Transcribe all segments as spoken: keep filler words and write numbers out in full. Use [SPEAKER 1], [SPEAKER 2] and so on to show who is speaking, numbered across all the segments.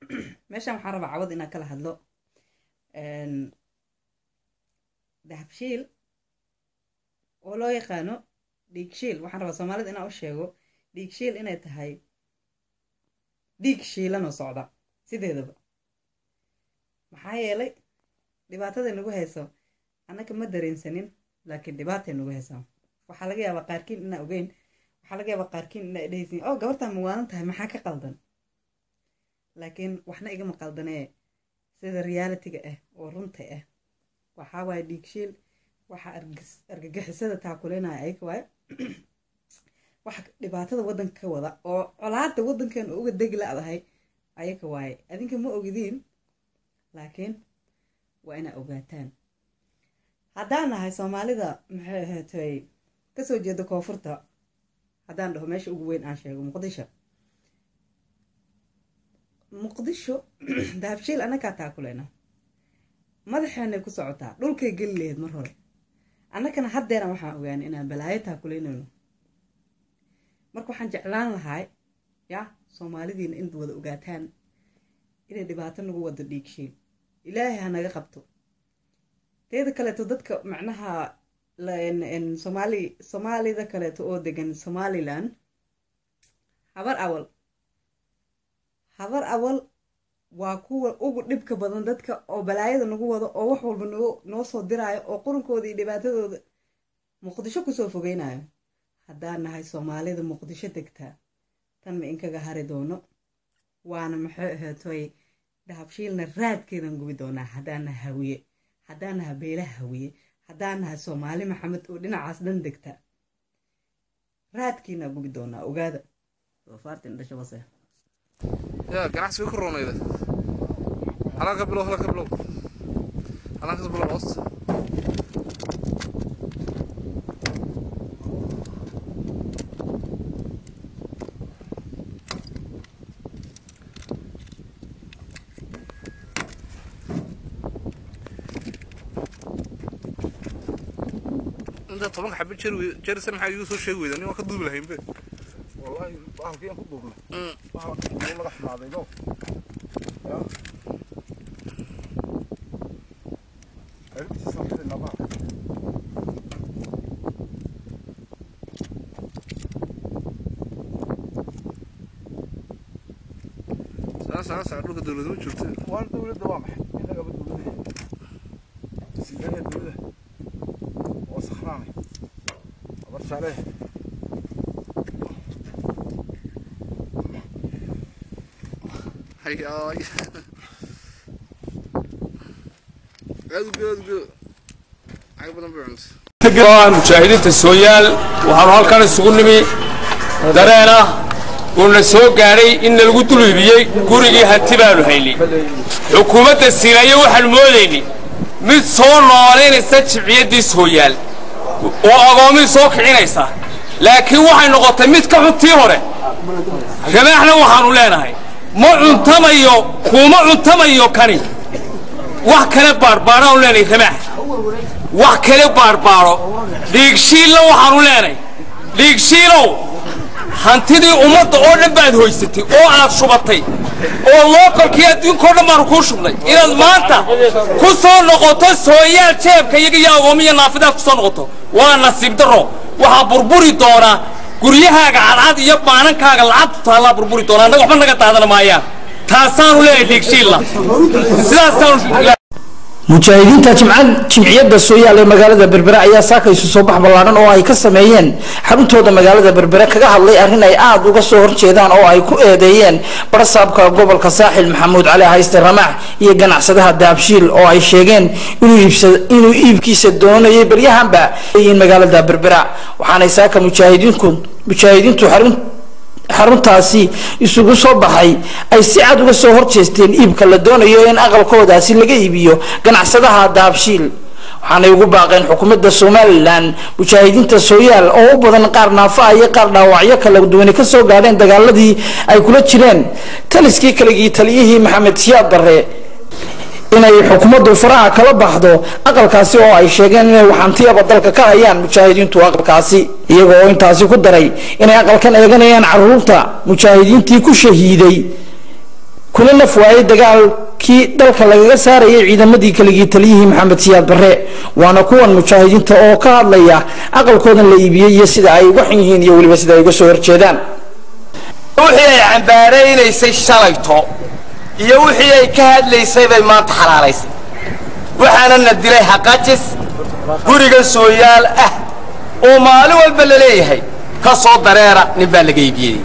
[SPEAKER 1] meeshaan waxaan rabaa cawad inaan kala hadlo dahabshiil oo loo yaqaano dhiigshiil. waxaan rabaa soomaalida inaan u sheego dhiigshiil inay tahay dhiig shiilan oo socda sideedaba. maxaa yeelay dhibaatada nagu hayso annaka ma dareensanin, laakiin dhibaatay nagu haysaa. waxaa laga yaabaa qaarkiin inaa ogeyn, waxaa laga yaabaa qaarkiin inaa dhehaysin oo gabartaa ma waalan tahay, maxaa ka qaldan? laakiin waxna igama qaldanee sida realitiga ah oo runta ah waxaa waaye dhiigshiil. waxa argagixisada taakuleynaya ayaga waaye waxa dhibaatada waddanka ka wada oo colaada waddankan uga degi la-dahay ayaga waaye. adinka ma ogidiin, laakiin waa inaa ogaataan. haddaan nahay soomaalida maxay ahaatay kasoo jeeda koonfurta, haddaan dhaho meesha ugu weyn aan sheego muqdisho muqdisho dahabshiil annagaa taakuleyna, madaxeenay ku socotaa, dhulkay geli laheyd mar hore. annakana haddeeran waxaan ogaanay inaan balaayo taakuleynayno. marka waxaan jeclaan lahay ya soomaalidiina in wada ogaataan inay dhibaato nagu wado dhiigshiil. ilaahay ha naga qabto. teeda kaleeto dadka macnaha somaali soomaalida kaleeto oo degan somaliland, habar awal habar awal waa kuwa ugu dhibka badan dadka oo balaayada nagu wado oo wax walba noo noo soo diraayo oo qurunkooda iyo dhibaatadooda muqdisho kusoo fogeynayo. haddaan nahay soomaalida muqdisho degtaa tan ma inkaga hari doono, waana maxay ahaatoy dahabshiilna raadkeedan gubi doonaa. haddaan nahay hawiye, haddaan nahay beelaha hawiye, haddaan nahay soomaali maxamed oo dhinacaas dhan degta, raadkiina gubi doonaa. ogaada doofaartin dhasho base
[SPEAKER 2] يا جناح سوي كورونا إذا هلا قبله هلا قبله هلا قبله الوسط أنت طبعا حبيت شروي جرسنا حاجة يوسف شروي ده نيوم كدوب لهين به
[SPEAKER 3] والله بعرف كيف كدوب له بعرف والله رح نعطيه له يا عرفت صفحة النظام
[SPEAKER 2] ساعة ساعة ساعة لو كدولة دول شفت
[SPEAKER 3] وأنا دولة دوامح إحنا قبل دولة سيدنا دولة وصخراني أبرش عليه
[SPEAKER 2] هاي هاي قد قد قد عقبنا بعمس
[SPEAKER 4] تجران مشاهدين السويال وحرال كان السجون نبي درينا ونسوق قاري إن القتل يبيي كوري هتبانو هيلي حكومة السيناء وحن موليني من صور نارين استشف يدي السويال وأقامي صوك عينيسا لكن وحن نقطة متك حطيهره كما احنا وحنو لنا هاي ما عنتميو كوما عنتميو كاني wax kale baarbaaro u leenay xamaah wax kale baarbaaro dhiigshiilo waxaan u leenay dhiigshiilo hantidii ummadda oo dhan baad hoysatay oo aad shubatay oo lookalkii adduunka oo dhan baan ku shubnay inaad maanta ku soo noqoto sooyaal jeebka iyaga iyo agoomiya naafidaa ku soo noqoto waa nasiib daro waxaa burburi doona guryahaaga cadcad iyo baanankaaga lacagtu taala burburi doona anaga waxba naga daadan maayaan taasaan u leeyahay dhiigshiilla sidaasaan
[SPEAKER 5] mujaahidiinta jimcad jimciyada Soomaaliya ee magaalada Berbera ayaa saakaysu soo bax balaaran oo ay ka sameeyeen xaruntooda magaalada Berbera kaga hadlay arrin ay aad uga soo horjeedaan oo ay ku eedeeyeen barsaabka gobolka Saaxil Maxamuud Cali Hayste Ramax iyo ganacsadaha Daabshiil oo ay sheegeen inuu iibsado inuu iibkiisa doonayay baryahanba in magaalada Berbera waxaana saaka mujaahidiinku mujaahidiintu xarun xaruntaasi isugu soo baxay ay si cad uga soo horjeesteen iibka la doonayo in aqalkoodaasi laga iibiyo ganacsadaha Daabshiil waxaana ugu baaqeen xukuumadda Soomaaliland mujaahidiinta Sooyaal oo u badan qaar naafa iyo qaar dhaawacyo kala duwan ka soo gaadeen dagaaladii ay kula jireen taliskii kaligii taliyihii Maxamed Siyaad Barre inay xukuumaddu faraha kala baxdo aqalkaasi oo ay sheegeen inay waxantiyaba dalka ka hayaan mujaahidiintu aqalkaasi iyagoo intaasi ku daray inay aqalkan eeganayaan caruurta mujaahidiintii ku shahiiday kuna naf waayay dagaalkii dalka lagaga saarayay ciidamadii kaligii taliyihii maxamed siyaad barre waana kuwan mujaahidiinta oo ka hadlaya aqalkoodan la iibiyey iyo sida ay uga xun yihiin iyo weliba sida ay uga soo horjeedaan
[SPEAKER 6] wixii ay cambaaraynaysay shalayto iyo wixii ay ka hadlaysay bay maanta xalaalaysay waxaana na dilay xaqajis guriga sooyaal ah oo maalin walba la leeyahay ka soo dareera nin baa laga iibiyey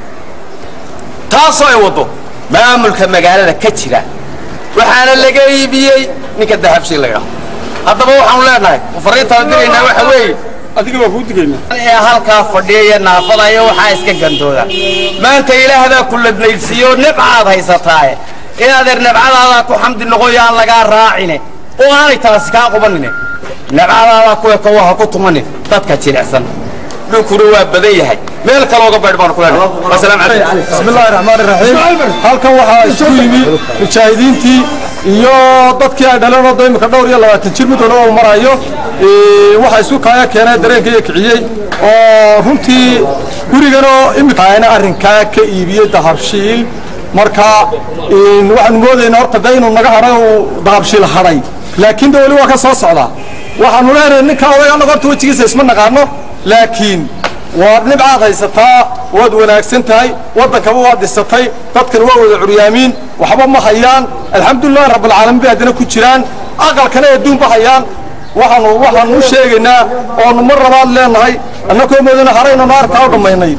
[SPEAKER 6] taasoo ay wado maamulka magaalada ka jira waxaana laga iibiyey ninka dahabshiil laga haddaba waxaanu leenahay fariintaan diraynaa waxa weeye adiga waa kuu digaynaa ee halkaa fadhiya naafada iyo waxaa iska gandooda maanta ilaahdaa ku ladnaydsiiyo nibcaad haysataaye inaadeer nibcadaada ku xamdi noqoyaan lagaa raacine oo aanay taasi kaa qubanine nibcadaada kuwa kawaha ku tumanin dadka jilicsan dhulkuna waa badan yahay meel kale uga baydh baan ku leenahay wasalaam calaykum
[SPEAKER 3] bismillaahi raxmaani raxiim halkan waxaa isku yimi mujaahidiintii iyo dadkii ay dhaleen oo imika dhowr iyo labaatan jir mid walba marayo waxaa isku kaaya keenay dareenka iyo kiciyey oo runtii guriganoo imika ayna arrinkaa ka iibiyey dahabshiil marka waxaan moodaynaa horta de inuu naga hadhay uu dahabshiil hadhay laakiin de weli waa ka soo socdaa waxaanu leenahay ninka oday annaga horta wejigiisa isma naqaano laakiin waad nibcaad haysataa waad wanaagsan tahay waddankaba waad dhisatay dadkan waa wada curyaamiin waxba ma hayaan alxamdulillahi rabbilcaalamiin bay haddana ku jiraan aqalkana adduunba hayaan waxaanu waxaanu u sheegaynaa oonu mar labaad leenahay annakoo moodana haraynu naarkaa u dhammaynay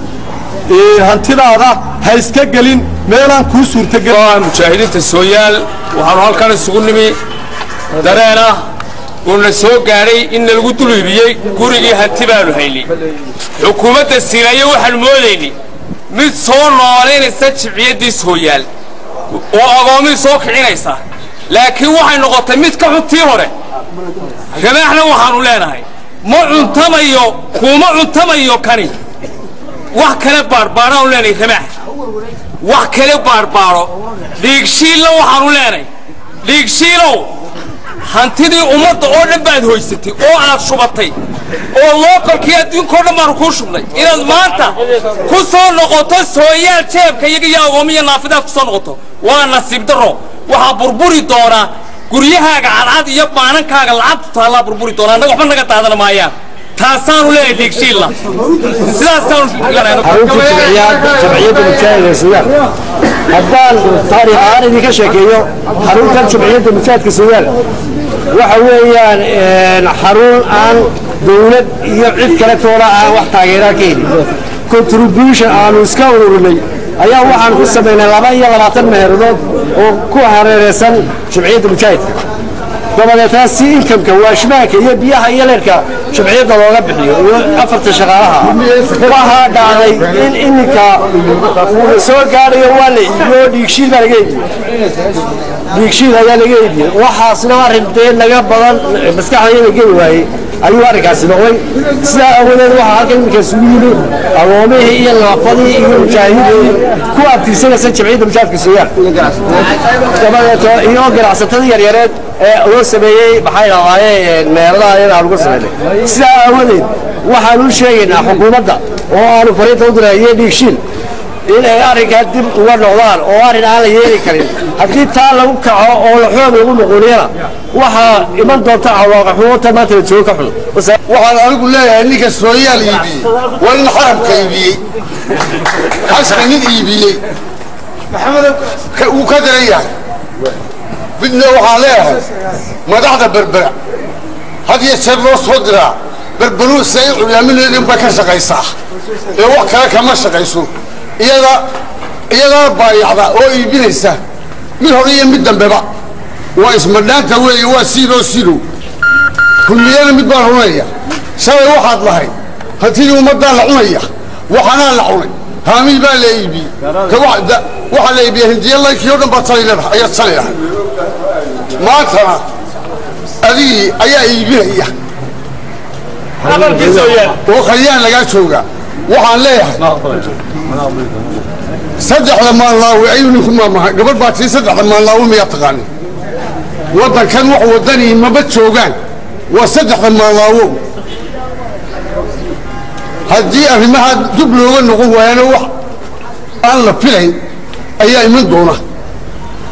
[SPEAKER 3] hantidaada ha iska gelin meelaan kuu suurtagelin
[SPEAKER 4] mujaahidiinta sooyaal waxaanu halkan isugu nimi dareen ah uuna soo gaadhay in lagu dul iibiyey gurigii hanti baanu haynay xukuumadda siinayo waxaanu moodaynay mid soo noolaynaysa jimciyaddii sooyaal oo agoomii soo kicinaysa laakiin waxay noqotay mid ka xun tii hore ramaaxna waxaanu leenahay ma cuntamayo kuma cuntamayo kani wax kale baarbaaraanu leenahay ramaax wax kale baarbaaro dhiigshiilla waxaanu leenahay dhiigshiilow hantidii ummadda oo dhan baad hoysatay oo aad shubatay oo lookolkii adduunkao dhan baanu kuu shubnay inaad maanta ku soo noqoto sooyaal jeebka iyaga iyo agoomiya naafidaad ku soo noqoto waa nasiib darro waxaa burburi doonaa guryahaaga cadcad iyo baanankaaga lacagtu taallaa burburi doonaa annaga waxba naga daadana maayaan taasaanu leeyahay dhiigshiilla sidaasaanu
[SPEAKER 7] jumciyadda mujaahidka sooyaal haddaan taariikh ahaan idinka sheekeeyo xaruntan jumciyadda mujaahidka sooyaal waxa weeyaan xarun aan dawlad iyo cid kale toona aan wax taageeraa ka helin contribution aanu iska ururinay ayaa waxaan ku samaynay laba iyo labaatan meherdood oo ku hareereysan jumciyadda mujaahidka dabadeetna si inkamka waashmaanka iyo biyaha iyo leerka jumciyadda looga bixiyo iyo afarta shaqaalaha waxaa dhacday in iminka uu soo gaarayo waa la iibiyo dhiigshiil baa laga iibiyey dhiigshiil ayaa laga iibiyey waxaasna arrin dee naga badan maskaxdayada geli waayey ayuu arrinkaasi noqday sidaa awadeed waxaa halkan iminka isugu yimi agoomihii iyo naafadii iyo mujaahidiintii ku abtirsanaysa jimciyadda mujaahidka sooyaal dabadeeto iyo ganacsatadii yaryareed ee loo sameeyey maxay dhahdaayeen meeladaha in aan uga sameynay sidaa aawadeed waxaan u sheegaynaa xukuumadda oo aanu fariinta u diray iyo dhiigshiil in ay arrinkaa dib uga noqdaan oo arrin aan la yeeli karin haddii taa lagu kaco oo la xoog lagu noqoniyana waxaa iman doonta cawaaqixumoota maanta la joogo ka xun
[SPEAKER 8] waxaan anigu leeyahay ninka sooyaal iibiyey waa nin xaramka iibiyey xaska nin iibiyey wuu ka daran yahay midna waxaan leeyahay madaxda berbera had iyo jeer loo soo diraa berberuu si ay culyaaminaydin bay ka shaqaysaa ee wax kale kama shaqayso iyada iyadaa baayacda oo iibinaysa mid hore iyo mid dambeba waa ismadhaanta weeye waa siidoo sidow kulliyana mid baan runaya shalay waxaad lahayd hantidii ummaddaa la cunaya waxanaa la cunay haamiil baa la iibiyey waxaa la iibiyey hindiya laykii o dhan baa tali leedahay ayaad tali lahay maantana adigii ayaa iibinaya oo khalyaan lagaa joogaa waxaan leeyahay saddexda maanlaawe ayuu ninku maamahay gabadh baa tii saddexda maanlaawe miyaa taqaanin waddankan wax waddanii maba joogaan waa saddexda maanlaawo haddii arrimaha dub looga noqon waayana wax aan la filayn ayaa iman doona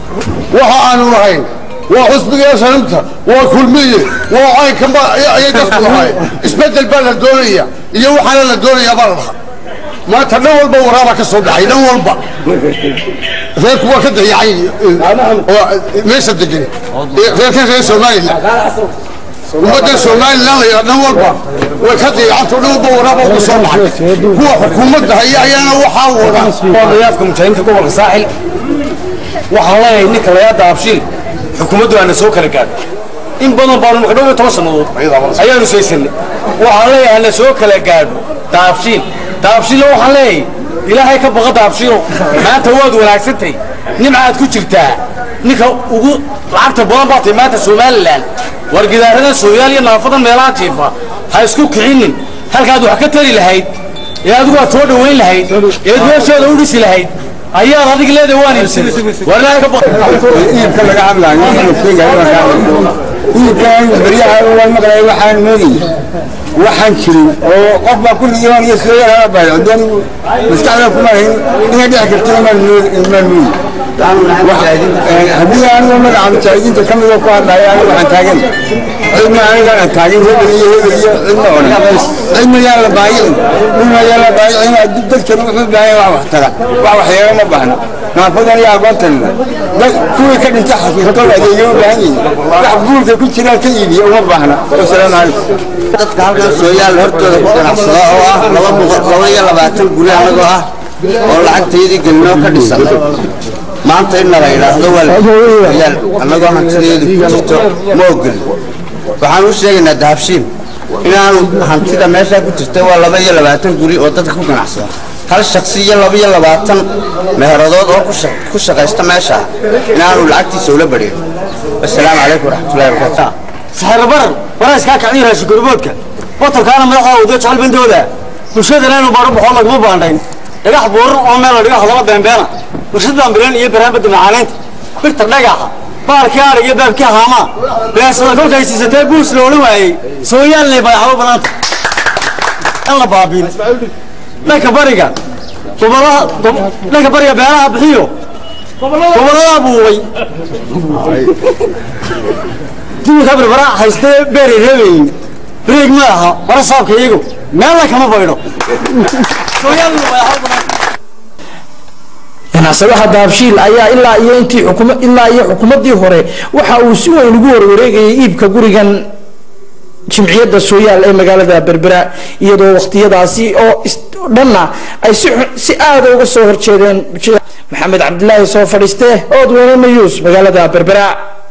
[SPEAKER 8] lahayn waa xusbiga sanamta waa kulmiye waa caynka ayay dadku lahayn isbedel baa la doonaya iyo waxaana la doonayaa baa la dhahaa maanta dhan walba waraaba ka soo baxay dhan walba reerku waa ka dayacay oo meesha degan reerkan reer somalilan ummadda somalilan la dhan walba way ka dayacanta dhan walba waraaba uga soo baxay kuwa xukuumadda haya ayaana waxaa wadaan
[SPEAKER 7] odayaadka mujaahidiinta gobolka saaxil waxaan leeyahay ninka layaada abshiil xukuumaddu aana soo kala gaadho in badan baanu marka dhow iyo toban sannadood ayaanu saysanay waxaan leeyahay ana soo kala gaadho daabshiil daabshiilo waxaan leeyahay ilaahay ka baqa daabshiilo maanta waad wanaagsantahay nimcaad ku jirtaa ninka ugu lacagta badan baa tahay maanta somalilan war gidaarada sooyaal iyo naafadan meelaha jiifa ha isku kicinin halkaad wax ka tari lahayd ee adigu aad soo dhowayn lahayd eed meeshooda u dhisi lahayd ayaad adig leedahay waan iibsaday war ilaahay ka baqa
[SPEAKER 9] iibka laga hadlaayo iibkan baryaha waan maqlay waxaan moodayay waxaan jirin oo qof baa kulli imaan iyo soo yaraada baayo haddii maskaxda kuma hayn inay dhici karto imaan mooyi haddii anigu magaca mujaahidiinta ka midoo ku hadlaya anigu waxaan taagan cidna aniga aan taagin hebel iyo hebel iyo cidna odhan cidna yaan la baayicin cidna yaan la baayicin dadkan wuxuu baahan wax wax taga wax waxyeelo ma baahna naafadan iyo aqoontanna kuwii ka dhintay xaqiiqadooda adeegyo u baahan yihiin wax guurka ku jiraan ka iibiya uma baahna wasalaamu calaykum
[SPEAKER 10] dadka halkan sooyaal hortooda ku ganacsada oo ah laba boqol laba iyo labaatan guri anagoo ah oo lacagteedii gelinoo ka dhisanay maanta in la yidhaahdo walaal annagoo hantideedu ku jirto ma ogolin waxaan u sheegaynaa dahabshiil inaanu hantida meeshaa ku jirta waa laba iyo labaatan guri oo dadka ku ganacsada hal shaksi iyo laba iyo labaatan meheradood oo ku shaqaysta meesha inaanu lacagtiisa ula badhin wasalaamu calaykum waraxmatullahi wabarakaatu
[SPEAKER 7] saxarabaran waraas kaa kacin raashin gurboodka watankaana madaxa wada jecel bandooda bulshadana inuu baro baxo laguma baandhayn dhagax buuran oo meel la dhigo hadalla beenbeena bulshad baanbileen iyo barnaamijda macaanaynta birta dhagaxa baarkii arig iyo baabkii haamaa beesada kolkay siisatee buus loola waayey sooyaalnay badaxdo banaanta in la baabiin dhanka bariga gobolada dhanka bariga beeraha bixiyo gobolada buubay duulka barbara haystee beeri reebayin breeg ma aha wara saabka iyagu meella kama baydho
[SPEAKER 5] ganacsadaha daabshiil ayaa ilaa iyo intii xukuma ilaa iyo xukuumadii hore waxa uu si weyn ugu warwareegayay iibka gurigan jimciyadda sooyaal ee magaalada berbera iyadoo waqtiyadaasi oo dhanna ay si si aad uga soo horjeedeen maxamed cabdilaahi soo fadhiiste ood weyne mayuus magaalada berbera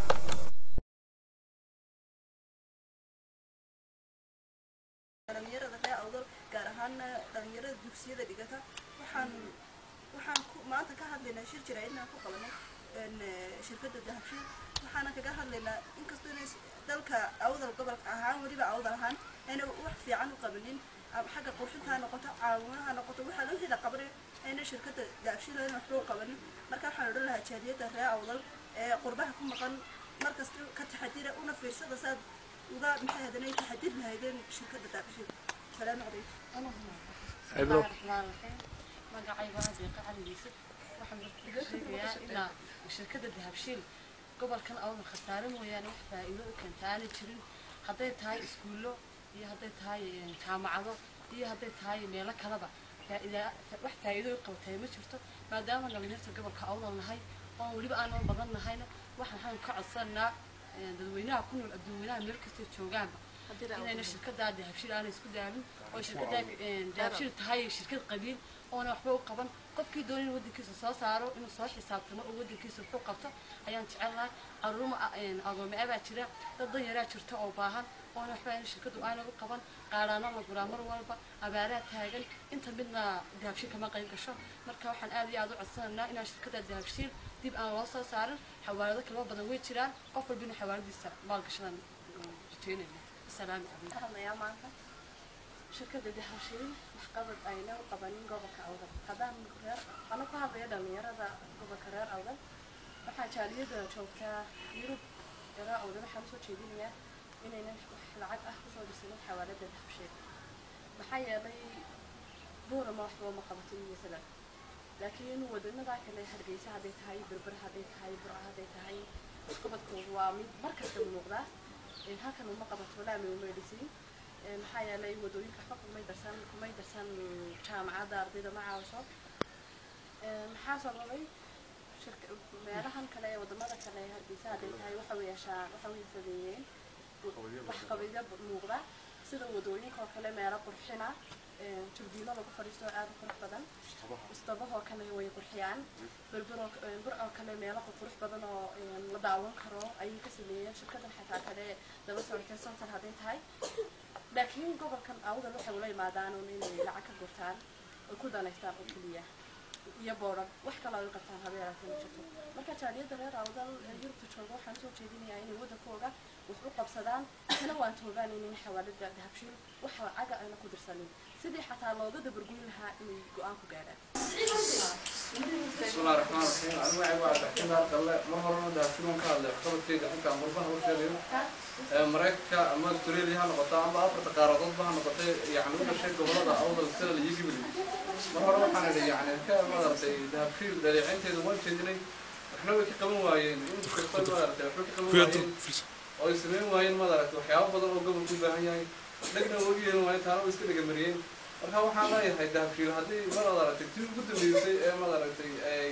[SPEAKER 11] shirkadda dahabshiil waxaana kaga hadlaynaa inkastoo inay dalka awdal gobolka ahaan weliba awdal ahaan ayna wax fiican u qabanin xagga qurxinta ha noqoto caawinaha ha noqoto waxaa loo hela qabanay ayna shirkadda dahabshiil ayna waxba u qabanin marka waxaan odhan lahaa jaaliyadda reer awdal ee qurbaha ku maqan markasta ka taxadira una fiirsada saad uga maxay hadanay taxadir lahaydeen shirkadda dahabshiil salaamu calaykum
[SPEAKER 12] magacay waa deeqa cali yuusuf waxaan sheegayaa ilaa shirkadda dahabshiil gobolkan awdal khasaare mooyaane wax faa'iido u keenta aanay jirin hadday tahay iskuullo iyo hadday tahay jaamacado iyo hadday tahay meelo kaleba wax faa'iido u qabatay ma jirto maadaama dhalinyarta gobolka awdal nahay oo weliba aanan badan nahayna waxaan waxaan ka codsanaa dadweynaha ku nool adduunyada meel kasta joogaanba inayna shirkadda dahabshiil aanay isku daalin oo shirkadda dahabshiil tahay shirkad qabiil oona waxba u qaban qofkii doonay inuu waddankiisa soo saaro inuu soo xisaabtamo oo waddankiisa wuxuu qabto ayaan jecelnahay caruurma agoome abaa jira dad dan yaraa jirta oo baahan oona waxba in shirkaddu aanay u qaban qaadhaano la guraa mar walba abaaraa taagan inta midna dahabshiil kama qayb gasho marka waxaan aad iyo aad u codsanaynaa inaan shirkadda dahabshiil dib aan loo soo saarin xawaalado kaloo badan way jiraan qof walba inuu xawaaladiisa maalgashadan rajeynayna السلام عليكم shirkadda dahabshiil waxqabad ayna u qabanin gobolka awdal haddaan reer ana ku hadlaya dhalinyarada gobolka reer awdal waxaa jaaliyada joogtaa yurub reer awdal waxaan usoo jeedinayaa inayna wax lacag ah kusoo dhisanin xawaalada dahabshiil maxaa yeelay buurama waxba ma qabatin masalan laakiin wadanadaa kale hargeysa hadday tahay berbera hadday tahay burca hadday tahay waxqabadkoodu waa mid markasta muuqda halkan uma qabato laami uma dhisiin maxaa yeelay wadooyinka waxba kumay darsan kumay darsan jaamacadda ardayda ma caawiso maxaa sababay meelahan kale ee wadamada kale hargeysa hadday tahay waxa way yeeshaan waxa way sameeyeen waxqabadyo muuqda sida wadooyinka oo kale meelo qurxina turbiino lagu fadhiisto aad u qurux badan istabahoo kale way qurxiyaan berbero burcoo kale meelo qurux badan oo la daawan karo ayay ka sameeyeen shirkadan xataa kale daba socotay santar hadday tahay laakiin gobolkan awdal waxay ula yimaadaan inay lacag ka gurtaan oo ku danaystaan oo keliya iyo booran wax kale ay qabtaan habeeraatan jirto marka jaaliyada reer awdal yurubta jooga waxaan soo jeedinayaa inay wadankooga wax u qabsadaan kana waan toobaan inay xawaalada dahabshiil waxa caga ayna ku dirsanin sidii xataa looga dabargoyn lahaa inay go'aan ku gaadhaan
[SPEAKER 2] بسم الله الرحمن الرحيم أنا معي واحد أحكي لك الله ما هرنا ده فيلم كله خبر كذا حكى مربح وشيء مريكا أما تري لي هذا قطع ما أفرط قارضات بها نقطة يعني ولا شيء قبل هذا أول السنة اللي يجي مني ما هرنا حنا يعني كما درسي ده فيل ده عين تيجي وين تيجي إحنا وكي قبل واين إنت في قبل ما درسي إحنا قبل واين أو يسمين واين ما درسي وحياة بدل وقبل كل بهاي لكن وجيه واين ثاني ويسكت جمرين marka waxaan leeyahay dahabshiil haddii mar aad aragtay tii ugu dambeysay ee maad aragtay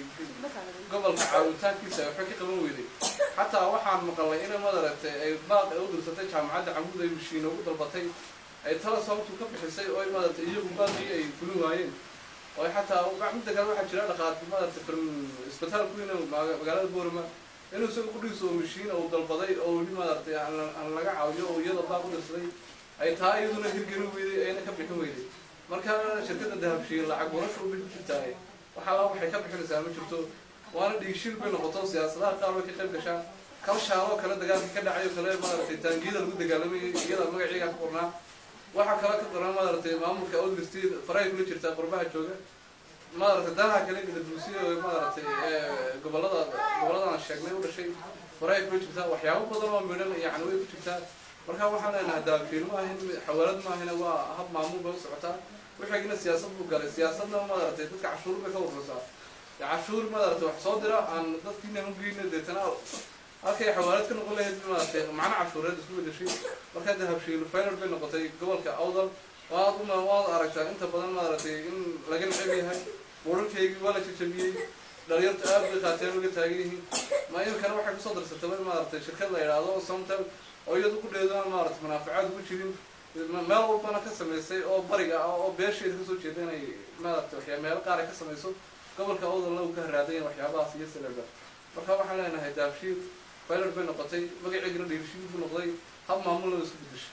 [SPEAKER 2] gobolka caawitaankiisa waxay ka qaban weyday xataa waxaan maqalay inay maad aragtay ay baaq ay u dirsatay jaamacadda camuud ay mashiino ugu dalbatay ay tala sababtu ka bixisay oo maad aragtay iyagu baaqii ay fulin waayeen oo xataa midda kale waxaa jira dhaqaad maad aragtay isbitaalku inuu magaalada boorama inuu isaga ku dhiso mashiin oo dalbaday oo weli maad aragtay aan laga caawiyo oo iyada baaq u dirsaday ay taa iyaduna hirgelin weyday ayna ka bixin weyday marka shirkadda dahabshiil lacag warasho u bixin jirtaa waxa la waxay ka bixinaysaa ma jirto waana dhiigshil bay noqoto siyaasadaha qaar way ka qayb gashaan kal shaalo kale dagaalka ka dhacayo kale maaragtay taangiyada lagu dagaalamayay iyada magaciiga ka qornaa waxa kale ka qoran maaragtay maamulka outlisted faray kula jirtaa qurbaha jooga maaragtay danaha kale ee bulshada oo maaragtay gobolada goboladaan sheegnay u dhashay faray kula jirtaa waxyaabo badan oo midhan yani way ku jirtaa marka waxaan leenahay dahabshiil ma ahin xawaalad ma ahin waa hab maamul bay u socotaa wixii siyaasad buu galay siyaasadna ma aragtay dadka cashuur bay ka warraysaa cashuur ma aragtay wax soo dira aan dadkiina u geeyna deetana halkay xawaalad ka noqon lahayd ma aragtay macna cashuureed isku bedeshay marka dahabshiil final bay noqotay gobolka awdal waad uma waad aragtaa inta badan ma aragtay in laga neceb yahay wararkeygii waa la jajabiyey dhalinyarta aad bay qaateen uga taagan yihiin ma imkana waxay kusoo darsatay ma aragtay shirkad la yidhaahdo somtal oo iyadu ku dheedaan maaragtay manaaficaad ugu jirin meel walbana ka samaysay oo bariga ah oo beesheeda kasoo jeeda inay maaragtay waxyaa meelo qaar ay ka samayso gobolka awdalna uu ka haraaday waxyaabahaas iyo salaba marka waxaan leenahay dahabshiil faylar bay noqotay magaceedina dhiirshiil buu noqday hab maamulna isku bedeshay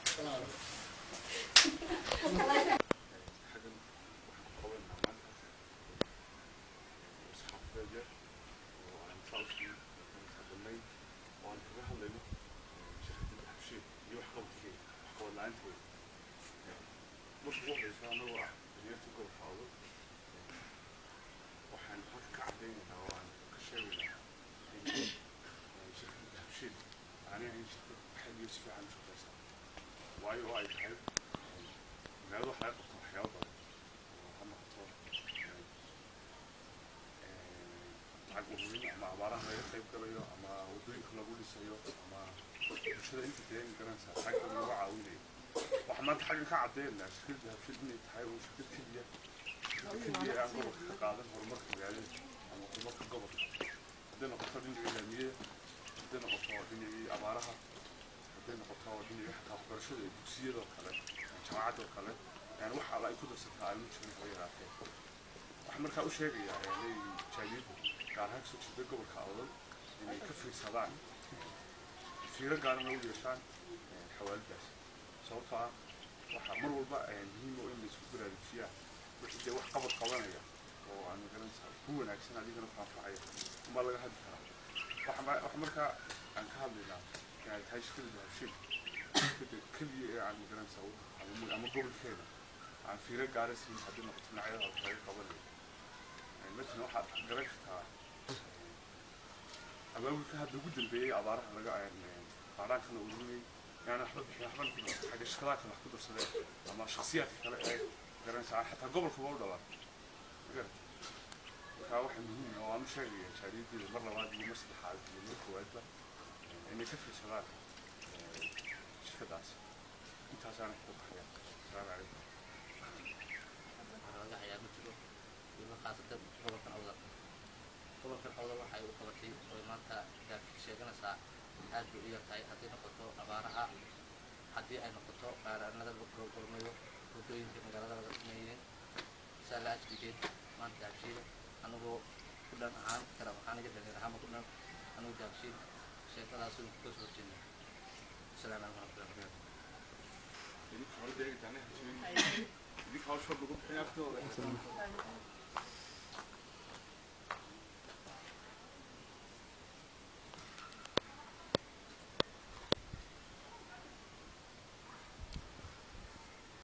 [SPEAKER 13] maanta xaggan ka caddeynaa shirkadda dahabshiil inay tahay oo shirkad keliya keliya aan gobolka ka qaadan horumarka magaalada ama horumarka gobolka hadday noqoto dhinacii laamiyada hadday noqoto dhinacii abaaraha hadday noqoto dhinacii xataa waxbarashada ee dugsiyada oo kale jaamacadda oo kale yani wax alla ay ku darsataa aan ma jirin oo yaraatee waxaan markaa u sheegayaa inay jaaliyaddu gaar ahaan kasoo jeeda gobolka awdal inay ka fiirsadaan fiiro gaarana u yeeshaan xawaaladaas sababtoo ah waxaa mar walba muhiim oo in la isku baraarujiyaa wixii dee wax qabad qabanaya oo aan magaranaysaa ku wanaagsan adigana faanfacaya uma laga hadli karaa waxa markaa aan ka hadlaynaa inay tahay shirkadda dahabshiil shirkadda keliya ee aan magaranaysaa ama gobolkeeda aan fiiro gaara siin haddii noqoto dhinacyada laga qabanayo مثلا واحد قريت كا أبغى هذا وجود البيئة عبارة عن لقاء عبارة عن أولوني يعني أحب أحب كذا حاجة شكلها كنا نحكي درسنا أما شخصيات كلا قرن ساعة حتى قبل في برضه بعد قرن كواحد مهم هو أهم شيء شديد المرة واحد يمسك حالة الملك waalidba inay ka fiirsadaan shirkadaas intaasaan ku baxaya asalaamu calaykum
[SPEAKER 14] laga hayaa ma jiro weliba khaasatan gobolkan awdal gobolkan awdal waxay u qabatay oo maanta gaarka sheeganaysaa aad bay u yartahay haddii noqoto abaaraha haddii ay noqoto qaaraanada lagu gorgormayo waddooyinka magaalada laga sameeyeen saa la ajligeed maanta dahabshiil anagoo ku dhan ahaan kara waxaan iga dhalin ahaanba ku dhan anagoo dahabshiil sheekadaas uu ka soo horjeednay asalaamu calaykum warahmatullahi wabarakatuh
[SPEAKER 13] idinka hore deegi taane idinka hawsha lagu bixin aftooda